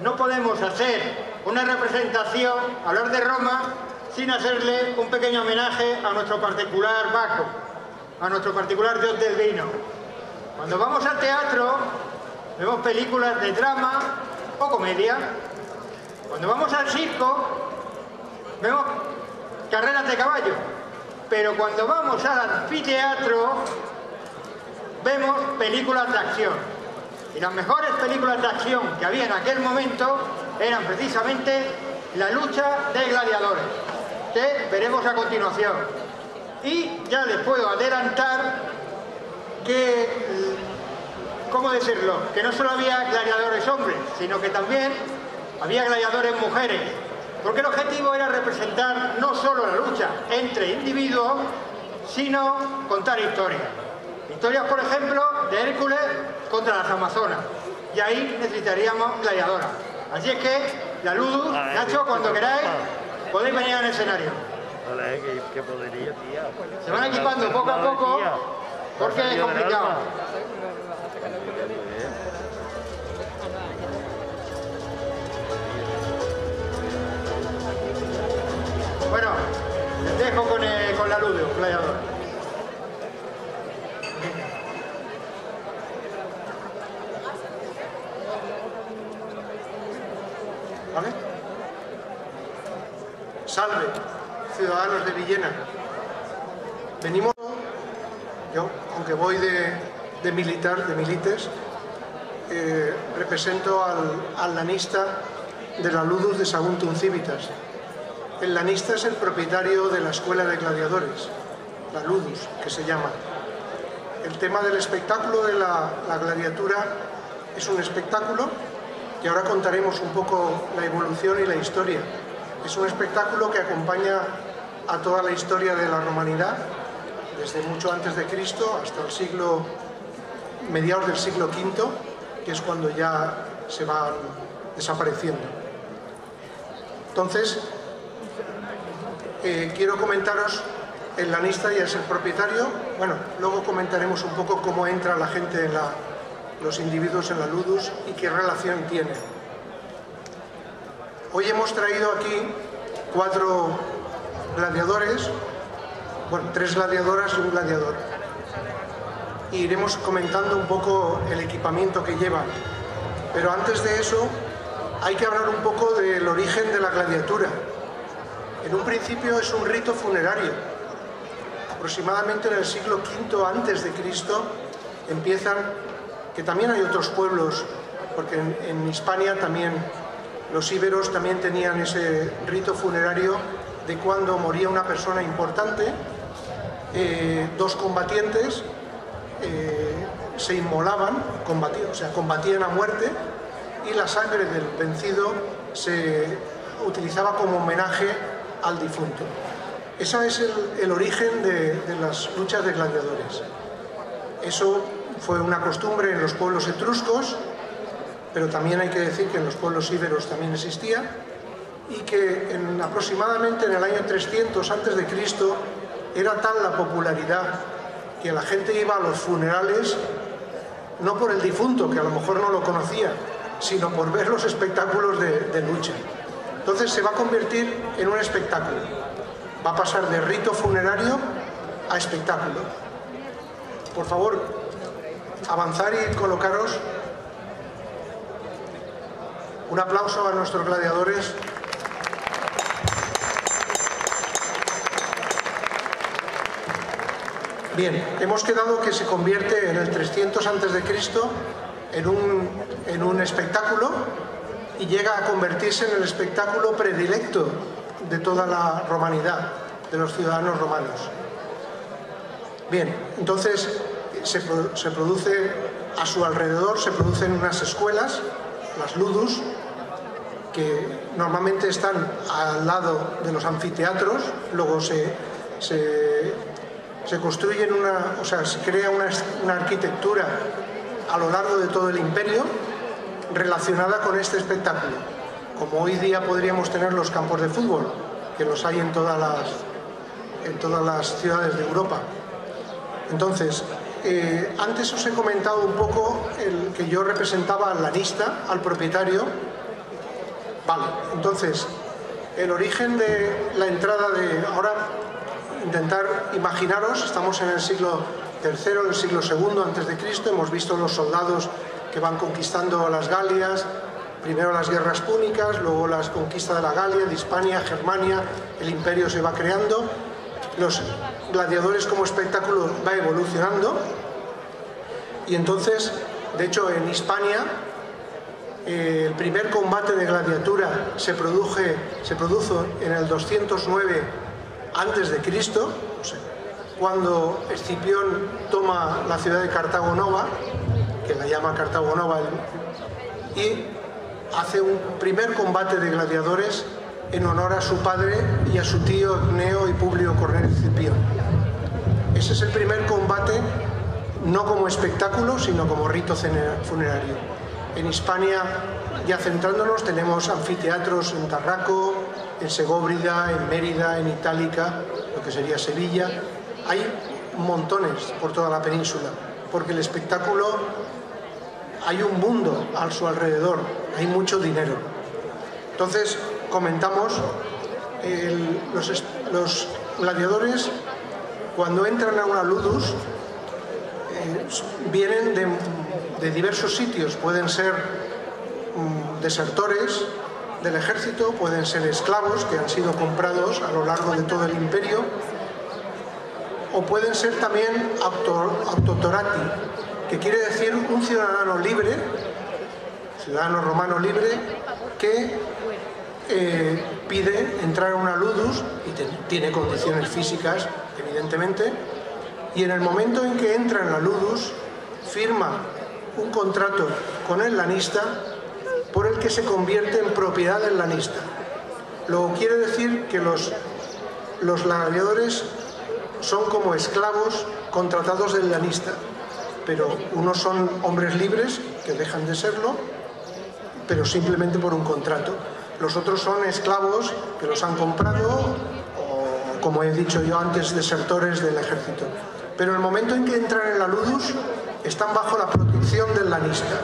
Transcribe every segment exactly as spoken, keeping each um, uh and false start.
no podemos hacer una representación, hablar de Roma, sin hacerle un pequeño homenaje a nuestro particular Baco, a nuestro particular Dios del vino. Cuando vamos al teatro, vemos películas de drama o comedia. Cuando vamos al circo, vemos carreras de caballo. Pero cuando vamos al anfiteatro, vemos películas de acción. Y las mejores películas de acción que había en aquel momento eran precisamente la lucha de gladiadores, que veremos a continuación. Y ya les puedo adelantar que, ¿cómo decirlo?, que no solo había gladiadores hombres, sino que también había gladiadores mujeres, porque el objetivo era representar no solo la lucha entre individuos, sino contar historias. Historias, por ejemplo, de Hércules contra las Amazonas, y ahí necesitaríamos gladiadoras. Así es que, la Ludus, Nacho, cuando queráis, podéis venir al escenario. Se van equipando poco a poco, porque es complicado. Bueno, les dejo con, el, con la Ludus, gladiador. ¿Vale? Salve, ciudadanos de Villena. Venimos, yo, aunque voy de, de militar, de milites, eh, represento al, al lanista de la Ludus de Saguntum Civitas. El lanista es el propietario de la escuela de gladiadores, la Ludus, que se llama. El tema del espectáculo de la, la gladiatura es un espectáculo y ahora contaremos un poco la evolución y la historia. Es un espectáculo que acompaña a toda la historia de la romanidad, desde mucho antes de Cristo hasta el siglo, mediados del siglo quinto, que es cuando ya se van desapareciendo. Entonces, eh, quiero comentaros, el lanista ya es el propietario, bueno, luego comentaremos un poco cómo entra la gente en la... los individuos en la Ludus y qué relación tienen. Hoy hemos traído aquí cuatro gladiadores, bueno, tres gladiadoras y un gladiador. Y iremos comentando un poco el equipamiento que llevan. Pero antes de eso, hay que hablar un poco del origen de la gladiatura. En un principio es un rito funerario. Aproximadamente en el siglo quinto antes de Cristo empiezan, que también hay otros pueblos, porque en, en Hispania también los íberos también tenían ese rito funerario de cuando moría una persona importante, eh, dos combatientes eh, se inmolaban, combatían, o sea, combatían a muerte, y la sangre del vencido se utilizaba como homenaje al difunto. Ese es el, el origen de, de las luchas de gladiadores. Eso fue una costumbre en los pueblos etruscos, pero también hay que decir que en los pueblos íberos también existía, y que en, aproximadamente en el año trescientos antes de Cristo era tal la popularidad que la gente iba a los funerales no por el difunto, que a lo mejor no lo conocía, sino por ver los espectáculos de, de lucha. Entonces se va a convertir en un espectáculo, va a pasar de rito funerario a espectáculo. Por favor, avanzar y colocaros. Un aplauso a nuestros gladiadores. Bien, hemos quedado que se convierte en el trescientos antes de Cristo en un, en un espectáculo y llega a convertirse en el espectáculo predilecto de toda la romanidad, de los ciudadanos romanos. Bien, entonces se, se produce a su alrededor, se producen unas escuelas, las Ludus, que normalmente están al lado de los anfiteatros, luego se, se, se construyen una, o sea, se crea una, una arquitectura a lo largo de todo el imperio relacionada con este espectáculo, como hoy día podríamos tener los campos de fútbol, que los hay en todas las, en todas las ciudades de Europa. Entonces, eh, antes os he comentado un poco el que yo representaba al lanista, al propietario, Vale, entonces, el origen de la entrada de... Ahora, intentar imaginaros, estamos en el siglo tercero, el siglo segundo antes de Cristo, hemos visto los soldados que van conquistando las Galias, primero las guerras púnicas, luego la conquista de la Galia, de Hispania, Germania, el imperio se va creando, los gladiadores como espectáculo va evolucionando, y entonces, de hecho, en Hispania, eh, el primer combate de gladiatura se, produje, se produjo en el doscientos nueve antes de Cristo, o sea, cuando Escipión toma la ciudad de Cartago Nova, que la llama Cartago Nova, y hace un primer combate de gladiadores en honor a su padre y a su tío Gneo y Publio Cornelio Escipión. Ese es el primer combate, no como espectáculo, sino como rito funerario. En Hispania, ya centrándonos, tenemos anfiteatros en Tarraco, en Segóbrida, en Mérida, en Itálica, lo que sería Sevilla. Hay montones por toda la península, porque el espectáculo, hay un mundo a su alrededor, hay mucho dinero. Entonces, comentamos, el, los, los gladiadores, cuando entran a una ludus, eh, vienen de, de diversos sitios, pueden ser um, desertores del ejército, pueden ser esclavos que han sido comprados a lo largo de todo el imperio, o pueden ser también autotorati, que quiere decir un ciudadano libre, ciudadano romano libre, que eh, pide entrar a una ludus y te, tiene condiciones físicas, evidentemente, y en el momento en que entra en la ludus, firma un contrato con el lanista por el que se convierte en propiedad del lanista. Lo que quiere decir que los, los gladiadores son como esclavos contratados del lanista, pero unos son hombres libres que dejan de serlo, pero simplemente por un contrato. Los otros son esclavos que los han comprado o, como he dicho yo antes, desertores del ejército. Pero en el momento en que entran en la ludus, están bajo la protección del lanista.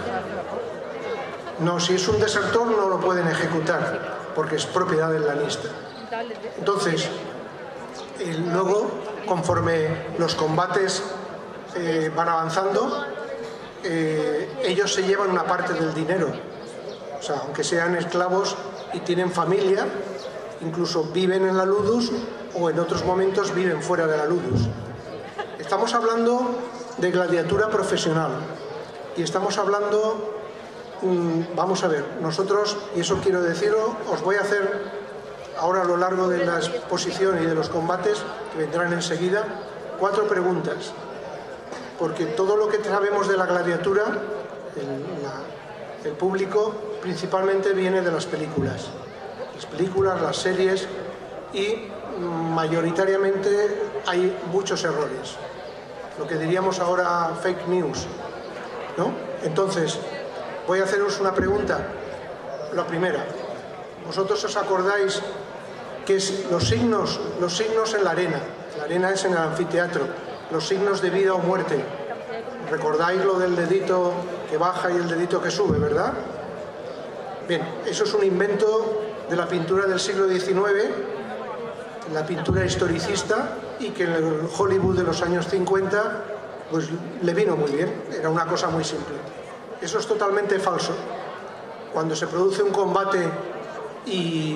No, si es un desertor no lo pueden ejecutar, porque es propiedad del lanista. Entonces, eh, luego, conforme los combates eh, van avanzando, eh, ellos se llevan una parte del dinero. O sea, aunque sean esclavos y tienen familia, incluso viven en la ludus o en otros momentos viven fuera de la ludus. Estamos hablando de gladiatura profesional y estamos hablando, mmm, vamos a ver, nosotros, y eso quiero decirlo, os voy a hacer ahora a lo largo de la exposición y de los combates, que vendrán enseguida, cuatro preguntas, porque todo lo que sabemos de la gladiatura, el, la, el público principalmente viene de las películas, las películas, las series, y mayoritariamente hay muchos errores, lo que diríamos ahora fake news, ¿no? Entonces, voy a haceros una pregunta. La primera, ¿vosotros os acordáis qué es los signos, los signos en la arena? La arena es en el anfiteatro, los signos de vida o muerte. ¿Recordáis lo del dedito que baja y el dedito que sube, verdad? Bien, eso es un invento de la pintura del siglo diecinueve, la pintura historicista, y que en el Hollywood de los años cincuenta pues le vino muy bien, era una cosa muy simple. Eso es totalmente falso. Cuando se produce un combate y,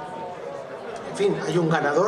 en fin, hay un ganador,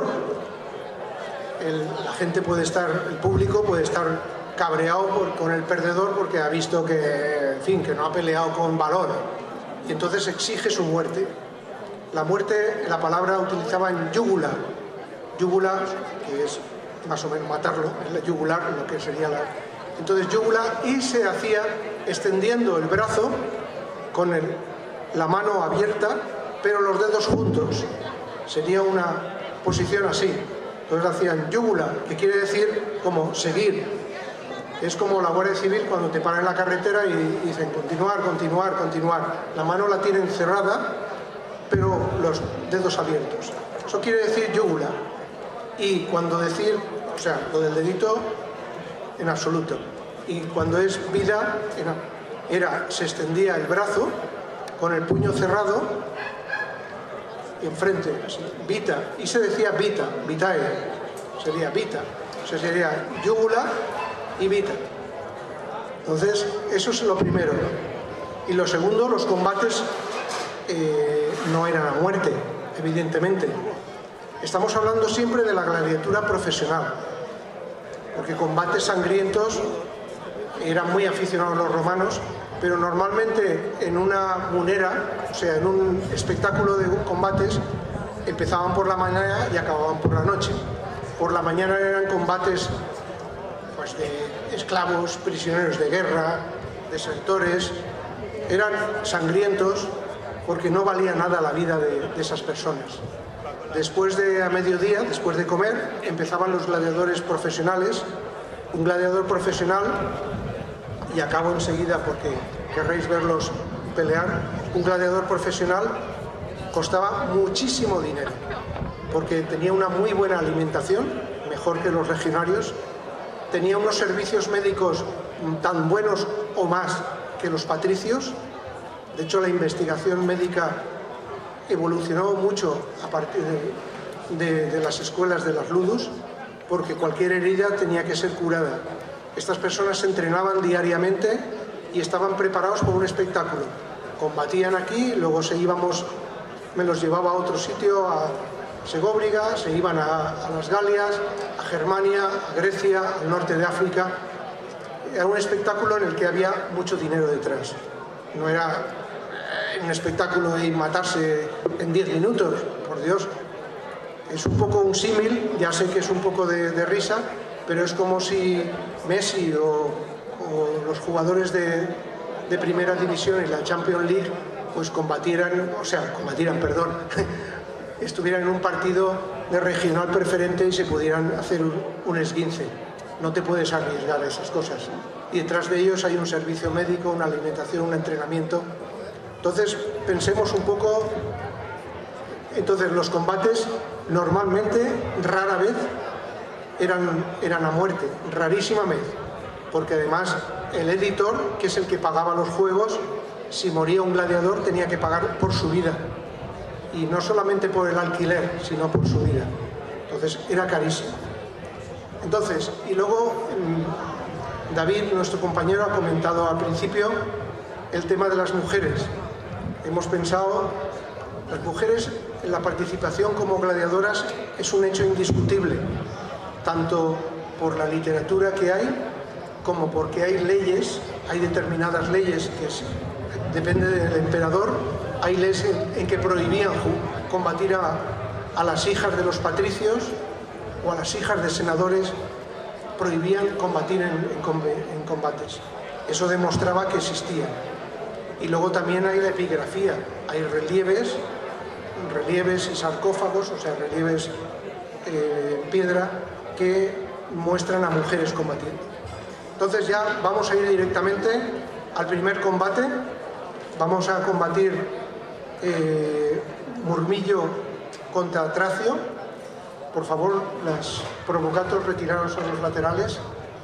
el, la gente puede estar, el público puede estar cabreado por, con el perdedor porque ha visto que, en fin, que no ha peleado con valor, y entonces exige su muerte. La muerte, la palabra utilizaba en yugula, yugula, que es más o menos matarlo, es la yugular, lo que sería la... Entonces yugula, y se hacía extendiendo el brazo con el, la mano abierta, pero los dedos juntos. Sería una posición así. Entonces hacían yugula, que quiere decir como seguir. Es como la Guardia Civil cuando te paran en la carretera y dicen continuar, continuar, continuar. La mano la tienen cerrada, pero los dedos abiertos. Eso quiere decir yugula. Y cuando decir, o sea, lo del dedito, en absoluto. Y cuando es vida, era, era se extendía el brazo con el puño cerrado enfrente, así, vita, y se decía vita, vitae, sería vita, o sea, sería yugula y vita. Entonces, eso es lo primero. Y lo segundo, los combates eh, no eran a muerte, evidentemente. Estamos hablando siempre de la gladiatura profesional, porque combates sangrientos eran muy aficionados los romanos, pero normalmente en una munera, o sea, en un espectáculo de combates, empezaban por la mañana y acababan por la noche. Por la mañana eran combates pues, de esclavos, prisioneros de guerra, desertores. Eran sangrientos porque no valía nada la vida de, de esas personas. Después de a mediodía, después de comer, empezaban los gladiadores profesionales. Un gladiador profesional, y acabo enseguida porque querréis verlos pelear, un gladiador profesional costaba muchísimo dinero, porque tenía una muy buena alimentación, mejor que los legionarios, tenía unos servicios médicos tan buenos o más que los patricios. De hecho, la investigación médica evolucionó mucho a partir de, de, de las escuelas de las ludus, porque cualquier herida tenía que ser curada. Estas personas se entrenaban diariamente y estaban preparados por un espectáculo. Combatían aquí, luego se íbamos, me los llevaba a otro sitio, a Segóbriga, se iban a, a las Galias, a Germania, a Grecia, al norte de África. Era un espectáculo en el que había mucho dinero detrás. No era un espectáculo y matarse en diez minutos, por Dios. Es un poco un símil, ya sé que es un poco de, de risa, pero es como si Messi o, o los jugadores de, de primera división en la Champions League pues combatieran, o sea, combatieran, perdón, estuvieran en un partido de regional preferente y se pudieran hacer un, un esguince. No te puedes arriesgar a esas cosas. Y detrás de ellos hay un servicio médico, una alimentación, un entrenamiento. Entonces, pensemos un poco. Entonces, los combates normalmente, rara vez, eran, eran a muerte, rarísima vez, porque además el editor, que es el que pagaba los juegos, si moría un gladiador tenía que pagar por su vida, y no solamente por el alquiler, sino por su vida. Entonces era carísimo. Entonces, y luego David, nuestro compañero, ha comentado al principio el tema de las mujeres. Hemos pensado, las mujeres en la participación como gladiadoras es un hecho indiscutible, tanto por la literatura que hay, como porque hay leyes, hay determinadas leyes que es, depende del emperador, hay leyes en, en que prohibían combatir a, a las hijas de los patricios o a las hijas de senadores, prohibían combatir en, en, en combates. Eso demostraba que existía. Y luego también hay la epigrafía, hay relieves, relieves y sarcófagos, o sea, relieves eh, en piedra, que muestran a mujeres combatiendo. Entonces ya vamos a ir directamente al primer combate. Vamos a combatir eh, Murmillo contra Tracio. Por favor, las provocatos, retiraros a los laterales.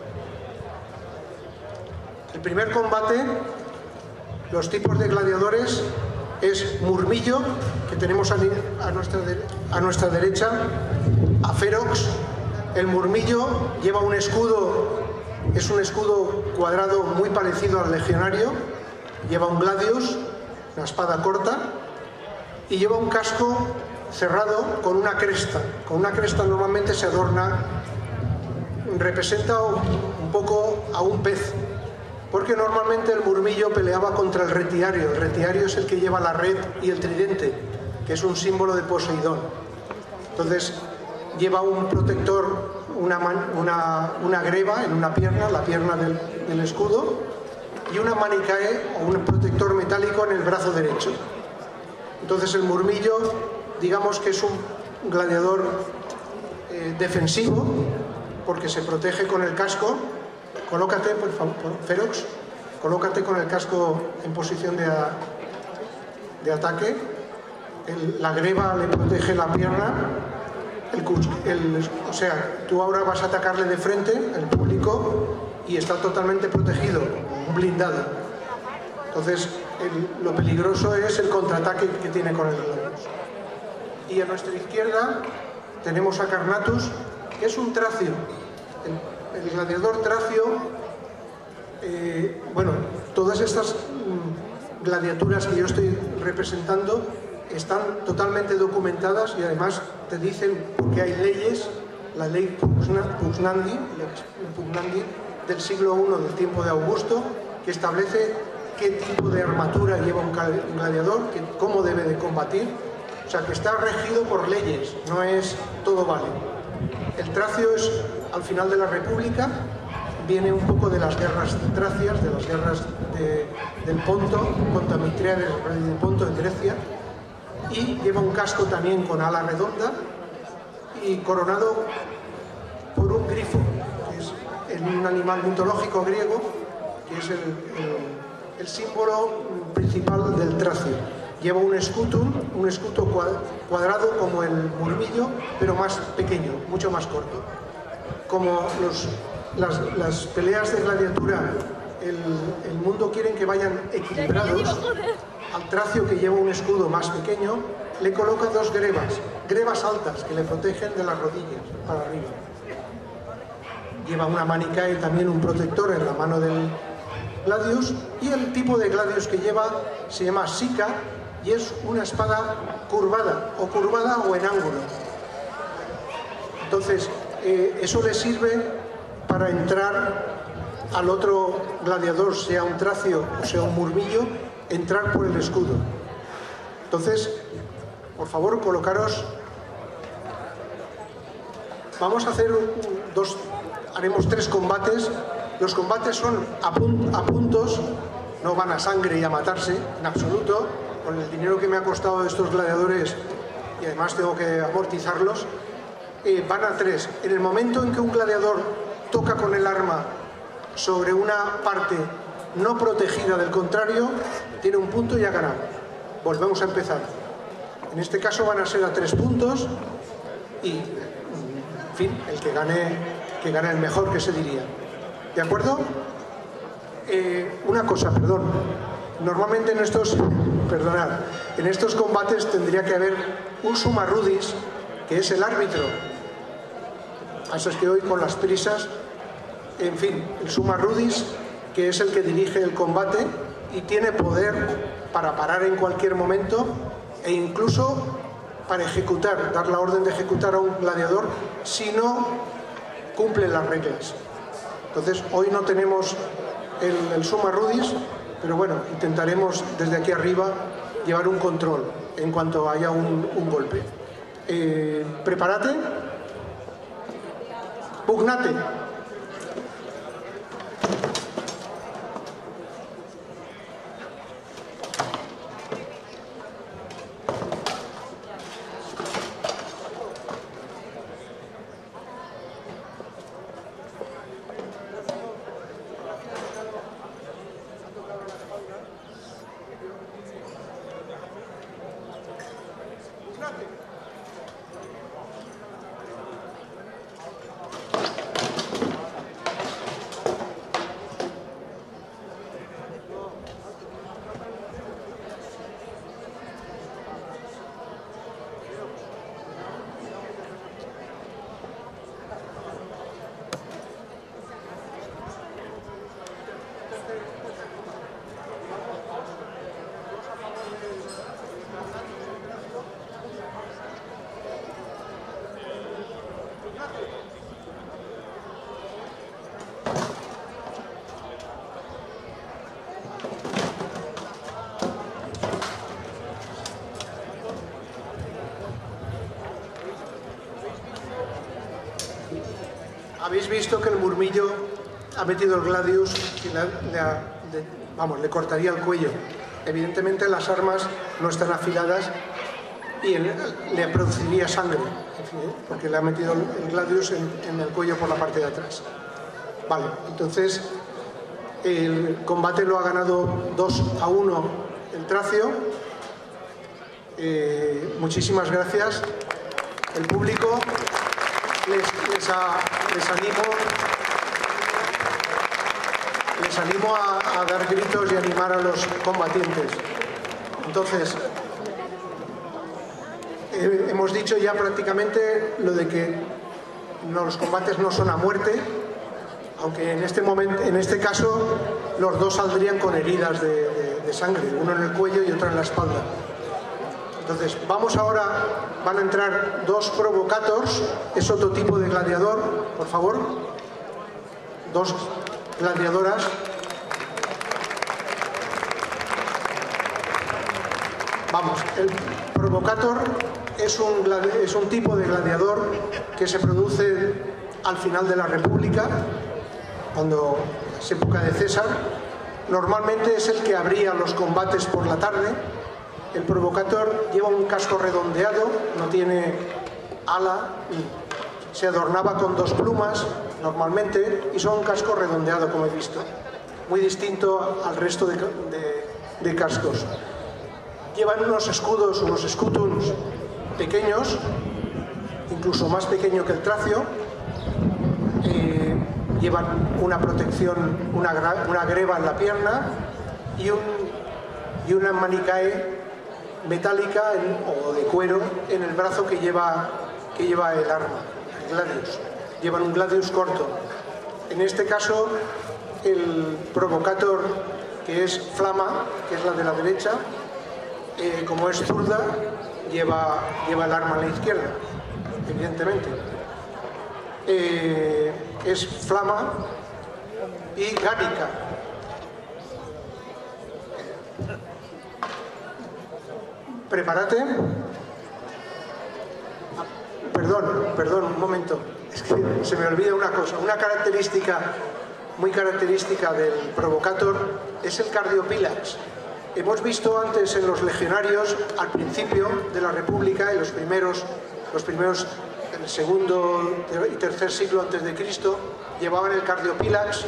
El primer combate, los tipos de gladiadores, es Murmillo, que tenemos a, a, nuestra, a nuestra derecha, a Ferox. El Murmillo lleva un escudo, es un escudo cuadrado muy parecido al legionario, lleva un gladius, una espada corta, y lleva un casco cerrado con una cresta. Con una cresta normalmente se adorna, representa un poco a un pez, porque normalmente el Murmillo peleaba contra el retiario. El retiario es el que lleva la red y el tridente, que es un símbolo de Poseidón. Entonces lleva un protector, una, man, una, una greba en una pierna, la pierna del, del escudo, y una manicae o un protector metálico en el brazo derecho. Entonces el Murmillo, digamos que es un gladiador eh, defensivo, porque se protege con el casco. Colócate, por favor, Ferox, colócate con el casco en posición de, a, de ataque. El, la greba le protege la pierna. El, el, o sea, tú ahora vas a atacarle de frente, el público, y está totalmente protegido, blindado. Entonces, el, lo peligroso es el contraataque que tiene con el gladius. Y a nuestra izquierda tenemos a Carnatus, que es un tracio. El, el gladiador tracio, eh, bueno, todas estas mm, gladiaturas que yo estoy representando están totalmente documentadas y además te dicen que hay leyes, la ley Pugnandi, Pugnandi del siglo primero del tiempo de Augusto, que establece qué tipo de armatura lleva un gladiador, que, cómo debe de combatir. O sea, que está regido por leyes, no es todo vale. El tracio es al final de la República, viene un poco de las guerras tracias, de las guerras de, del Ponto, contra Mitríades del Ponto en Grecia, y lleva un casco también con ala redonda y coronado por un grifo, que es un animal mitológico griego, que es el, el, el símbolo principal del tracio. Lleva un escutum, un escudo cuadrado como el murmillo, pero más pequeño, mucho más corto. Como los, las, las peleas de gladiatura, el, el mundo quieren que vayan equilibrados, al tracio, que lleva un escudo más pequeño, le coloca dos grebas, grebas altas que le protegen de las rodillas para arriba. Lleva una manica y también un protector en la mano del gladius, y el tipo de gladius que lleva se llama sica, y es una espada curvada, o curvada o en ángulo. Entonces, eh, eso le sirve para entrar al otro gladiador, sea un tracio o sea un murmillo, entrar por el escudo. Entonces, por favor, colocaros. Vamos a hacer dos, haremos tres combates. Los combates son a, pun a puntos, no van a sangre y a matarse, en absoluto. Con el dinero que me ha costado estos gladiadores, y además tengo que amortizarlos, eh, van a tres. En el momento en que un gladiador toca con el arma sobre una parte no protegida del contrario, tiene un punto y ha ganado. Volvemos a empezar. En este caso van a ser a tres puntos y, en fin, el que gane, que gane el mejor, que se diría. ¿De acuerdo? Eh, una cosa, perdón. Normalmente en estos, perdonad, en estos combates tendría que haber un summa rudis, que es el árbitro. Así es que hoy, con las prisas, en fin, el summa rudis, que es el que dirige el combate y tiene poder para parar en cualquier momento e incluso para ejecutar, dar la orden de ejecutar a un gladiador si no cumple las reglas. Entonces, hoy no tenemos el, el summa rudis, pero bueno, intentaremos desde aquí arriba llevar un control en cuanto haya un, un golpe. Eh, prepárate. Pugnate. Habéis visto que el murmillo ha metido el gladius y le, le, le, vamos, le cortaría el cuello. Evidentemente las armas no están afiladas y él, le produciría sangre, en fin, porque le ha metido el gladius en, en el cuello por la parte de atrás. Vale, entonces el combate lo ha ganado dos a uno el tracio. Eh, muchísimas gracias. El público, les, les, a, les animo, les animo a, a dar gritos y animar a los combatientes. Entonces, Eh, hemos dicho ya prácticamente lo de que no, los combates no son a muerte, aunque en este momento, en este caso, los dos saldrían con heridas de, de, de sangre, uno en el cuello y otro en la espalda. Entonces, vamos ahora, van a entrar dos provocators, es otro tipo de gladiador, por favor, dos gladiadoras. Vamos, el provocator es un, es un tipo de gladiador que se produce al final de la República, cuando es época de César. Normalmente es el que abría los combates por la tarde. El provocator lleva un casco redondeado, no tiene ala, se adornaba con dos plumas normalmente y son un casco redondeado, como he visto, muy distinto al resto de, de, de cascos. Llevan unos escudos, unos scutums pequeños, incluso más pequeño que el tracio. Eh, llevan una protección, una, una greba en la pierna y, un, y una manicae metálica en, o de cuero en el brazo que lleva, que lleva el arma, el gladius. Llevan un gladius corto. En este caso, el provocator, que es Flama, que es la de la derecha, eh, como es zurda, lleva, lleva el arma a la izquierda, evidentemente. Eh, es Flama y Gánica. Prepárate. Ah, perdón, perdón, un momento. Es que se me olvida una cosa. Una característica muy característica del provocator es el cardiopílax. Hemos visto antes en los legionarios, al principio de la República, en los primeros, los primeros, el segundo y tercer siglo antes de Cristo, llevaban el cardiopílax.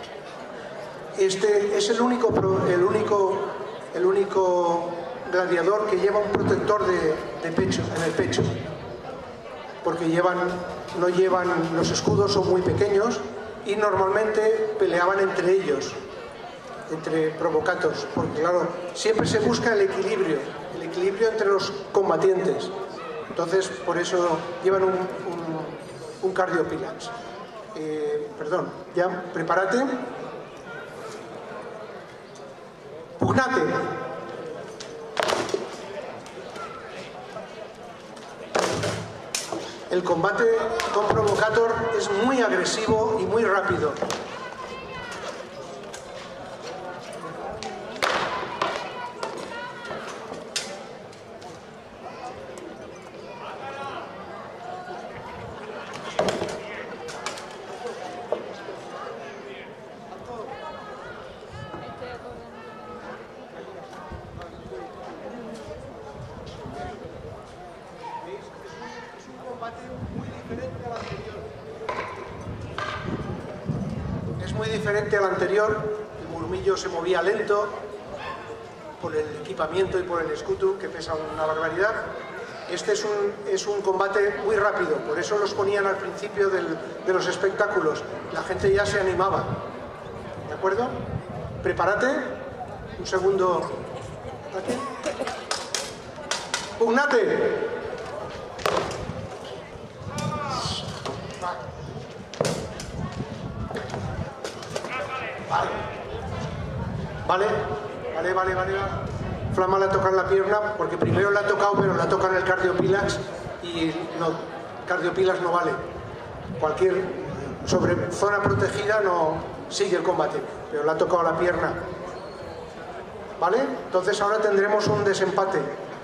Este es el único, el único, el único gladiador que lleva un protector de, de pecho, en el pecho, porque llevan, no llevan, los escudos son muy pequeños y normalmente peleaban entre ellos, entre provocatos, porque claro, siempre se busca el equilibrio, el equilibrio entre los combatientes. Entonces, por eso llevan un, un, un cardiopílax. Eh, perdón, ya, prepárate. Pugnate. El combate con provocator es muy agresivo y muy rápido. Al anterior, el murmillo se movía lento por el equipamiento y por el escudo, que pesa una barbaridad. Este es un, es un combate muy rápido, por eso los ponían al principio del, de los espectáculos. La gente ya se animaba. ¿De acuerdo? Prepárate. Un segundo. Aquí. Pugnate. Vale, vale, vale, vale. Flama le ha tocado la pierna porque primero la ha tocado, pero la toca en el cardiopílax y no, cardiopílax no vale. Cualquier sobre zona protegida no sigue el combate, pero le ha tocado la pierna. ¿Vale? Entonces ahora tendremos un desempate.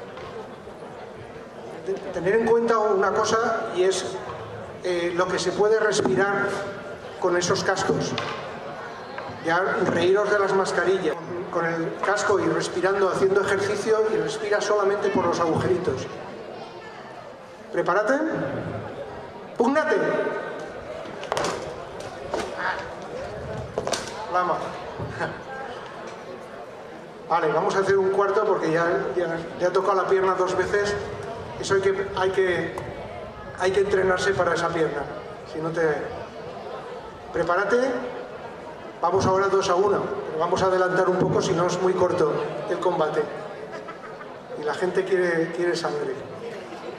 Tener en cuenta una cosa y es eh, lo que se puede respirar con esos cascos. Ya reíros de las mascarillas, con el casco y respirando, haciendo ejercicio, y respira solamente por los agujeritos. Prepárate. Púgnate. Flama. Vale, vamos a hacer un cuarto porque ya, ya, ya ha tocado la pierna dos veces. Eso hay que, hay que, hay que entrenarse para esa pierna. Si no te... Prepárate. Vamos ahora dos a uno, pero vamos a adelantar un poco, si no es muy corto el combate. Y la gente quiere, quiere sangre.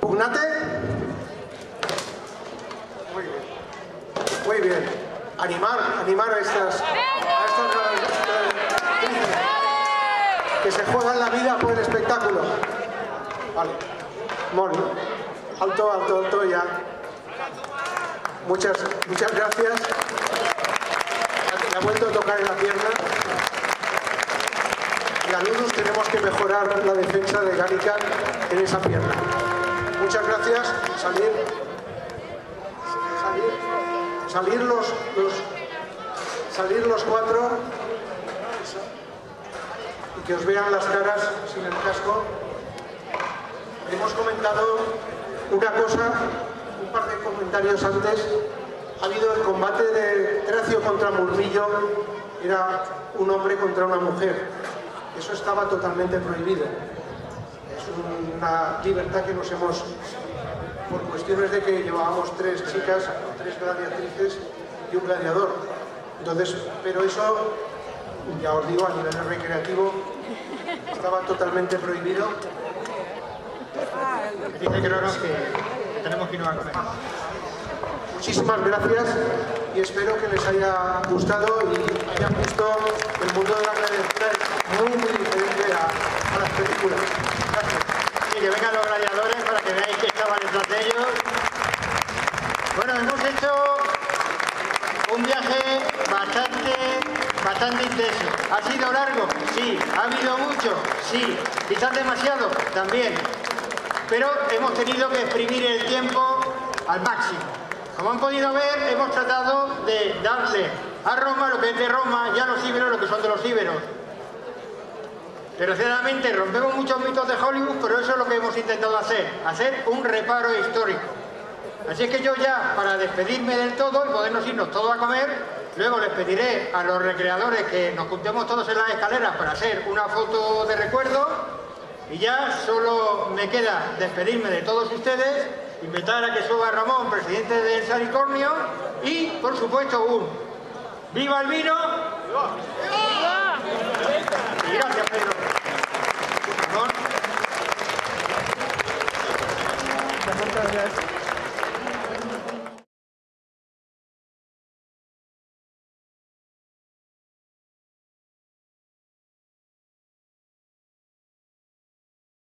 ¿Pugnate? Muy bien. Muy bien. Animar, animar a estas... A estas que se juegan la vida por el espectáculo. Vale. Molt. Alto, alto, alto, ya. Muchas, muchas gracias. Me ha vuelto a tocar en la pierna. Y a Ludus tenemos que mejorar la defensa de Gálica en esa pierna. Muchas gracias. Salir. Salir. Salir los, los, salir los cuatro. Y que os vean las caras sin el casco. Hemos comentado una cosa, un par de comentarios antes. Ha habido el combate de Tracio contra Murmillo, era un hombre contra una mujer. Eso estaba totalmente prohibido. Es una libertad que nos hemos, por cuestiones de que llevábamos tres chicas, tres gladiatrices y un gladiador. Entonces, pero eso, ya os digo, a nivel recreativo, estaba totalmente prohibido. Dice que no, no, que tenemos que irnos a comer. Muchísimas gracias y espero que les haya gustado y hayan visto el mundo de la gladiatura es muy, muy diferente a, a las películas. Gracias. Y que vengan los gladiadores para que veáis que estaban detrás de ellos. Bueno, hemos hecho un viaje bastante, bastante intenso. ¿Ha sido largo? Sí. ¿Ha habido mucho? Sí. ¿Quizás demasiado? También. Pero hemos tenido que exprimir el tiempo al máximo. Como han podido ver, hemos tratado de darle a Roma lo que es de Roma y a los íberos lo que son de los íberos. Desgraciadamente rompemos muchos mitos de Hollywood, pero eso es lo que hemos intentado hacer, hacer un reparo histórico. Así es que yo ya, para despedirme del todo y podernos irnos todos a comer, luego les pediré a los recreadores que nos juntemos todos en las escaleras para hacer una foto de recuerdo y ya solo me queda despedirme de todos ustedes, invitar a que suba Ramón, presidente del Salicornio, y, por supuesto, un ¡viva el vino! ¡Viva! Y gracias, Pedro. Ramón. Muchas gracias.